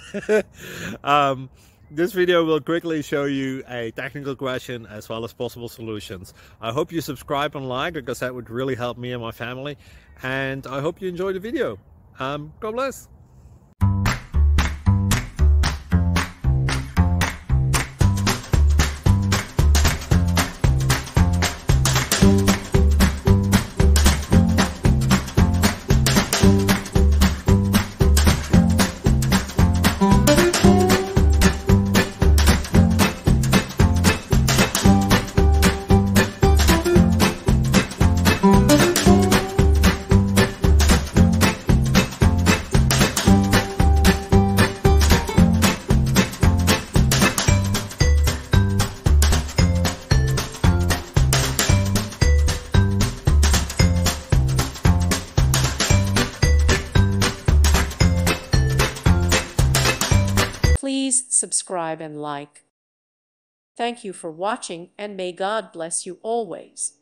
um, this video will quickly show you a technical question as well as possible solutions. I hope you subscribe and like, because that would really help me and my family. And I hope you enjoy the video. God bless. Please subscribe and like. Thank you for watching, and may God bless you always.